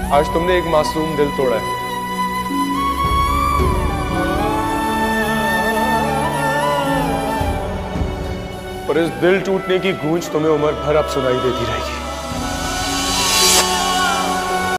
आज तुमने एक मासूम दिल तोड़ा है और इस दिल टूटने की गूंज तुम्हें उम्र भर अब सुनाई देती रहेगी।